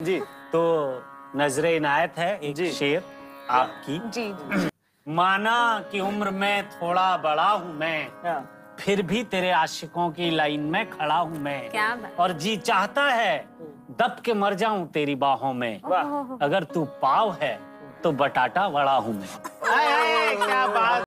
जी। तो नजरे इनायत है एक जी। शेर आपकी। जी। माना कि उम्र में थोड़ा बड़ा हूँ मैं, फिर भी तेरे आशिकों की लाइन में खड़ा हूँ मैं। क्या बात। और जी चाहता है दब के मर जाऊं तेरी बाहों में। वाह। अगर तू पाव है तो बटाटा बड़ा हूँ मैं। क्या बात।